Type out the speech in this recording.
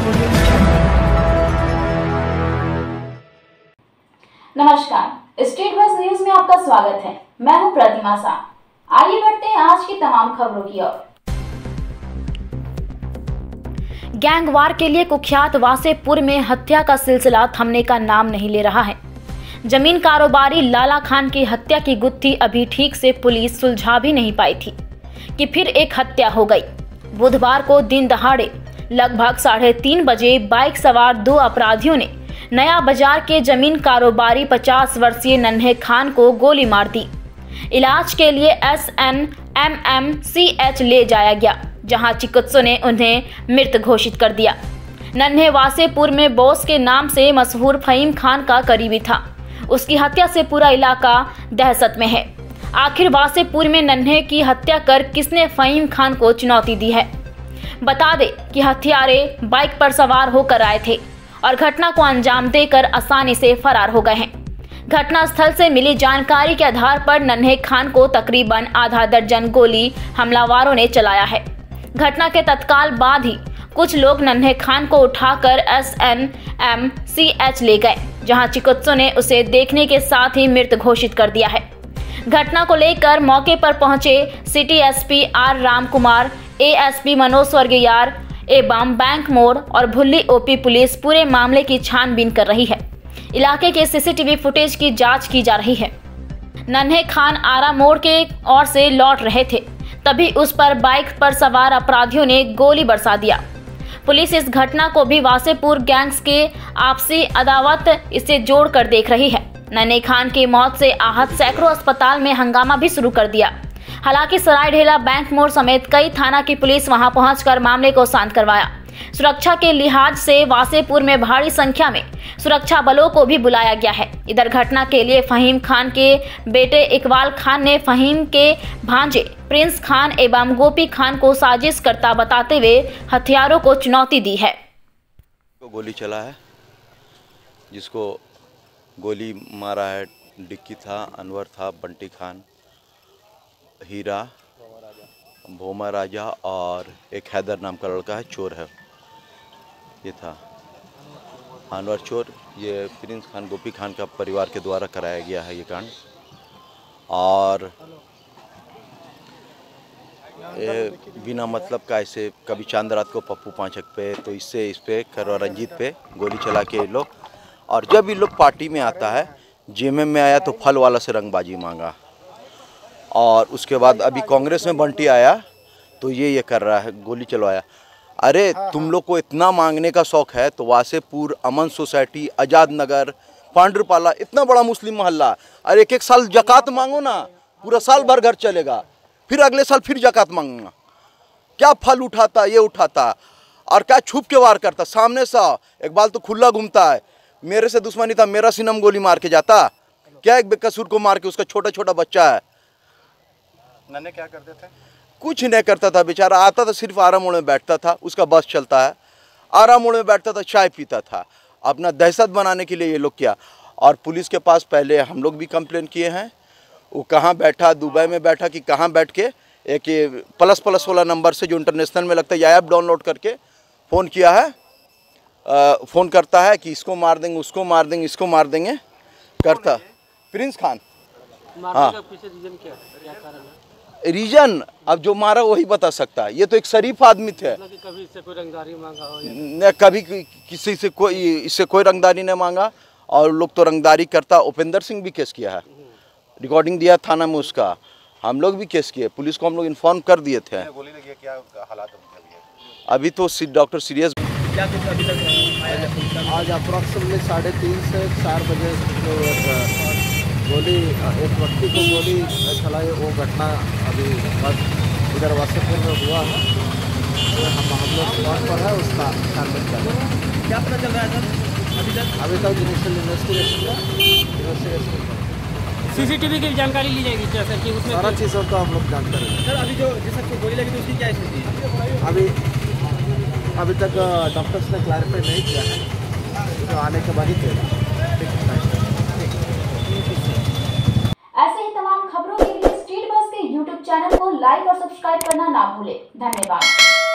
नमस्कार, state bus news में आपका स्वागत है। मैं हूं प्रतिमा शाह। आइए बढ़ते हैं आज की तमाम खबरों की ओर। गैंगवार के लिए कुख्यात वासेपुर में हत्या का सिलसिला थमने का नाम नहीं ले रहा है। जमीन कारोबारी लाला खान की हत्या की गुत्थी अभी ठीक से पुलिस सुलझा भी नहीं पाई थी कि फिर एक हत्या हो गई। बुधवार को दिन दहाड़े लगभग 3:30 बजे बाइक सवार 2 अपराधियों ने नया बाजार के जमीन कारोबारी 50 वर्षीय नन्हे खान को गोली मार दी। इलाज के लिए SNMMCH ले जाया गया, जहां चिकित्सकों ने उन्हें मृत घोषित कर दिया। नन्हे वासेपुर में बॉस के नाम से मशहूर फहीम खान का करीबी था। उसकी हत्या से पूरा इलाका दहशत में है। आखिर वासेपुर में नन्हे की हत्या कर किसने फहीम खान को चुनौती दी है? बता दें कि हत्यारे बाइक पर सवार होकर आए थे और घटना को अंजाम देकर आसानी से फरार हो गए हैं। घटनास्थल से मिली जानकारी के आधार पर नन्हे खान को तकरीबन आधा दर्जन गोली हमलावरों ने चलाया है। घटना के तत्काल बाद ही कुछ लोग नन्हे खान को उठाकर SNMCH ले गए, जहां चिकित्सकों ने उसे देखने के साथ ही मृत घोषित कर दिया है। घटना को लेकर मौके पर पहुंचे city SP R Ram Kumar, ASP Manoj Swargiyar एवं बैंक मोड़ और भुल्ली OP पुलिस पूरे मामले की छानबीन कर रही है। इलाके के CCTV फुटेज की जांच की जा रही है। नन्हे खान आरा मोड़ के ओर से लौट रहे थे, तभी उस पर बाइक पर सवार अपराधियों ने गोली बरसा दिया। पुलिस इस घटना को भी वासेपुर गैंग्स के आपसी अदावत इसे जोड़कर देख रही है। नन्हे खान की मौत से आहत सैकड़ों अस्पताल में हंगामा भी शुरू कर दिया। हालांकि सरायढेला, बैंक मोड़ समेत कई थाना की पुलिस वहां पहुंचकर मामले को शांत करवाया। सुरक्षा के लिहाज से वासेपुर में भारी संख्या में सुरक्षा बलों को भी बुलाया गया है। इधर घटना के लिए फहीम खान के बेटे इकबाल खान ने फहीम के भांजे प्रिंस खान एवं गोपी खान को साजिश करता बताते हुए हथियारों को चुनौती दी है। गोली चला है, जिसको गोली मारा है डिक्की था, अनवर था, बंटी खान, हीरा, भोमा राजा और एक हैदर नाम का लड़का है, चोर है। ये था अनवर चोर। ये प्रिंस खान, गोपी खान का परिवार के द्वारा कराया गया है ये कांड। और ये बिना मतलब का ऐसे कभी चांद रात को पप्पू पांचक पे, तो इससे इस पे करवा रंजीत पे गोली चला के ये लोग। और जब ये लोग पार्टी में आता है, जेएमएम में आया तो फल वाला से रंगबाजी मांगा, और उसके बाद अभी कांग्रेस में बंटी आया तो ये कर रहा है, गोली चलवाया। अरे तुम लोग को इतना मांगने का शौक है तो वासेपुर, अमन सोसाइटी, आज़ाद नगर, पांडुपाला, इतना बड़ा मुस्लिम मोहल्ला, अरे एक साल जकात मांगो ना, पूरा साल भर घर चलेगा। फिर अगले साल फिर जकात मांगना। क्या फल उठाता, ये उठाता, और क्या छुप के वार करता, सामने से एक बाल तो खुला घूमता है। मेरे से दुश्मनी था, मेरा सिनम गोली मार के जाता क्या? एक बेकसूर को मार के, उसका छोटा छोटा बच्चा है। नन्हे क्या करते थे? कुछ नहीं करता था बेचारा, आता था सिर्फ आरा मोड़ में बैठता था, उसका बस चलता है, आरा मोड़ में बैठता था, चाय पीता था। अपना दहशत बनाने के लिए ये लोग किया। और पुलिस के पास पहले हम लोग भी कंप्लेन किए हैं। वो कहाँ बैठा, दुबई में बैठा कि कहाँ बैठ के एक प्लस वाला नंबर से जो इंटरनेशनल में लगता है, यह ऐप डाउनलोड करके फ़ोन किया है। फ़ोन करता है कि इसको मार देंगे, उसको मार देंगे, इसको मार देंगे, करता। प्रिंस खान। हाँ, रीजन अब जो मारा वही बता सकता है। ये तो एक शरीफ आदमी थे। कभी इससे कोई रंगदारी मांगा हो? न कभी किसी से इससे कोई रंगदारी नहीं मांगा। और लोग तो रंगदारी करता। उपेंद्र सिंह भी केस किया है, रिकॉर्डिंग दिया थाना में उसका। हम लोग भी केस किए, पुलिस को हम लोग इन्फॉर्म कर दिए थे। गोली लगी है, क्या हालात अभी तो डॉक्टर सीरियस। क्या कुछ अभी तक आज अप्रॉक्सीमेटली 3:30 से 4 बजे गोली, एक व्यक्ति को गोली चलाई, वो घटना अभी बस इधर वासेपुर में हुआ है। हम लोग स्पॉट पर है, उसका छानबीन कर रहे हैं। क्या पता चल रहा है सर अभी तक इनिशियल इन्वेस्टिगेशन CCTV की जानकारी ली जाएगी क्या सर? कि उसमें सारा चीज़ों का हम लोग जानते हैं सर। अभी जो जिसको गोली लगी थी उसकी क्या स्थिति है? अभी तक डॉक्टर्स ने क्लैरिफाई नहीं किया है, तो आने के बाद ही किया। ऐसे ही तमाम खबरों के लिए स्टेट बस के YouTube चैनल को लाइक और सब्सक्राइब करना ना भूलें। धन्यवाद।